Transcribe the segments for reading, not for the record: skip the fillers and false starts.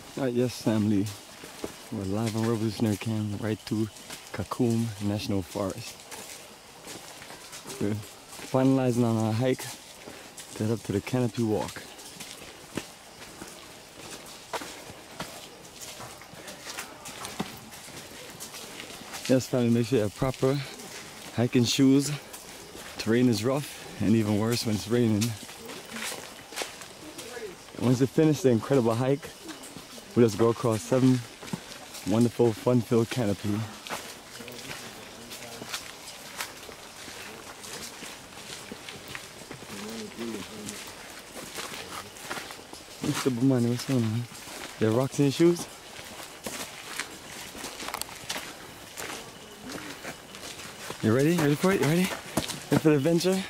Yes, family. We're live on Revolutionary Cam right through Kakum National Forest. We're finalizing on our hike to head up to the Canopy walk. Yes, family, make sure you have proper hiking shoes. Terrain is rough and even worse when it's raining. Once you finish the incredible hike, we just go across 7 wonderful, fun-filled canopy. Mr. Bumani, what's going on? There are rocks in your shoes? You ready? Ready for it? You ready? Ready for the adventure?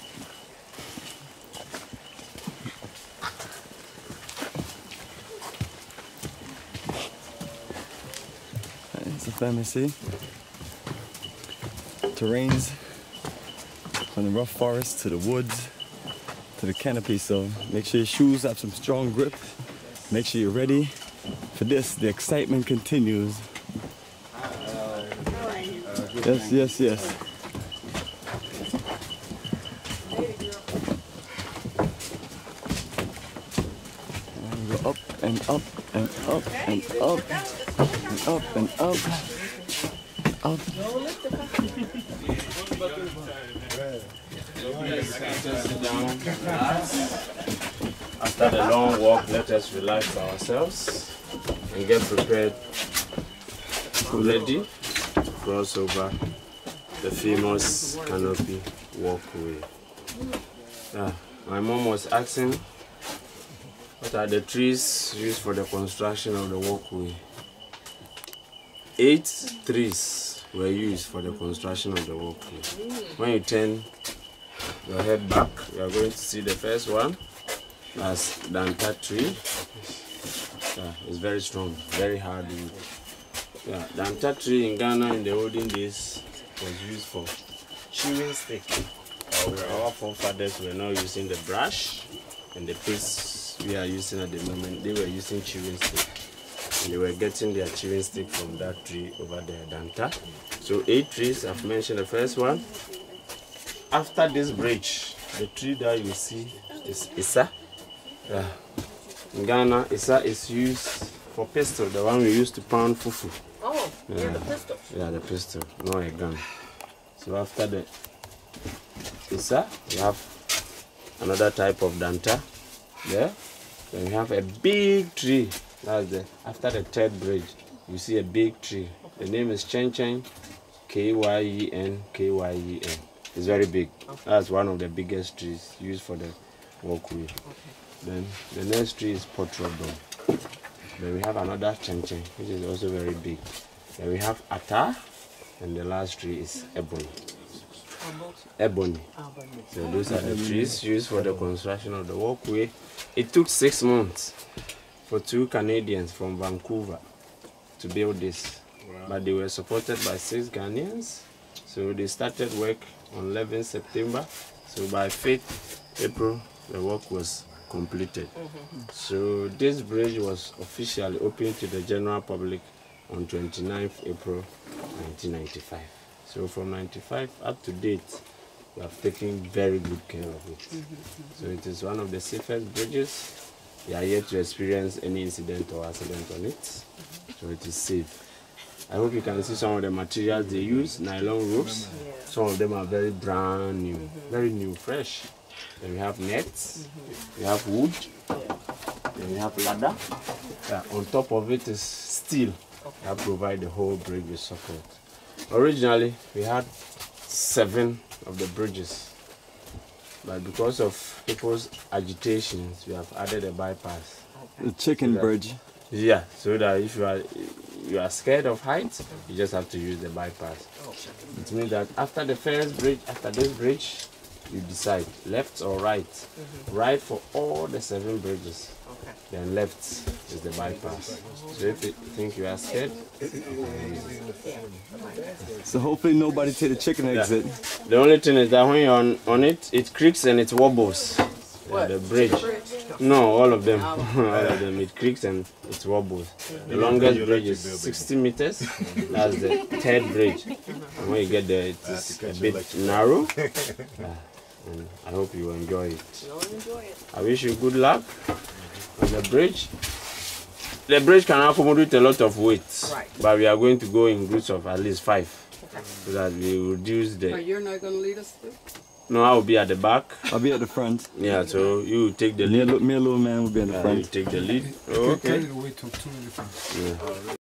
It's a family, see? Terrains from the rough forest to the woods to the canopy, so make sure your shoes have some strong grip. Make sure you're ready for this. The excitement continues. Yes, yes, yes. And go up and up and up and up and up and up. Up. After the long walk, let us relax ourselves and get prepared, ready to cross over the famous Canopy walkway. My mom was asking, what are the trees used for the construction of the walkway? 8 trees were used for the construction of the walkway. When you turn your head back, you are going to see the first one. That's Danta tree. It's very strong, very hard wood. Danta tree in Ghana in the olden days was used for chewing stick. Our forefathers were not using the brush and the paste we are using at the moment. They were using chewing stick. And they were getting their chewing stick from that tree over there, Danta. So 8 trees, I've mentioned the first one. After this bridge, the tree that you see is Isa. In Ghana, Isa is used for pistol, the one we used to pound fufu. Oh, yeah, the pistol. Yeah, the pistol, not a gun. So after the Isa, we have another type of Danta there. Then we have a big tree. That's after the 3rd bridge, you see a big tree. The name is Chen Chen, Kyen, Kyen. It's very big. Okay. That's one of the biggest trees used for the walkway. Okay. Then the next tree is Potrodon. Then we have another Chen Chen, which is also very big. Then we have Ata, and the last tree is Ebony. Ebony. So those are the trees used for the construction of the walkway. It took 6 months for 2 Canadians from Vancouver to build this. Wow. But they were supported by 6 Ghanaians. So they started work on 11 September. So by 5th April, the work was completed. So this bridge was officially opened to the general public on 29th April 1995. So from 95 up to date, we have taken very good care of it. So it is one of the safest bridges. We are yet to experience any incident or accident on it. So it is safe. I hope you can see some of the materials they use, nylon ropes. Some of them are very brand new, very new, fresh. Then we have nets, we have wood, then we have ladder. On top of it is steel that provide the whole bridge with support. Originally, we had 7 of the bridges, but because of people's agitations, we have added a bypass. The chicken bridge. Yeah, so that if you are scared of heights, you just have to use the bypass. It means that after the first bridge, after this bridge, you decide left or right. Right for all the 7 bridges. Then left is the bypass. So if you think you are scared, so hopefully nobody take the chicken exit. The only thing is that when you're on it, it creaks and it wobbles. What? The bridge. No, all of them. All of them. It creaks and it wobbles. The longest bridge is 60 meters. That's the third bridge. And when you get there, it is a bit narrow. And I hope you enjoy it. You'll enjoy it. I wish you good luck on the bridge. The bridge can accommodate a lot of weight, Right. but we are going to go in groups of at least 5, so that we reduce Oh, the. you're not going to lead us through? No, I will be at the back. I'll be at the front. Yeah, so you will take the Me lead. and little man will be in the You front. take the lead. Okay. Okay. Carry the weight of 2 elephants. Yeah.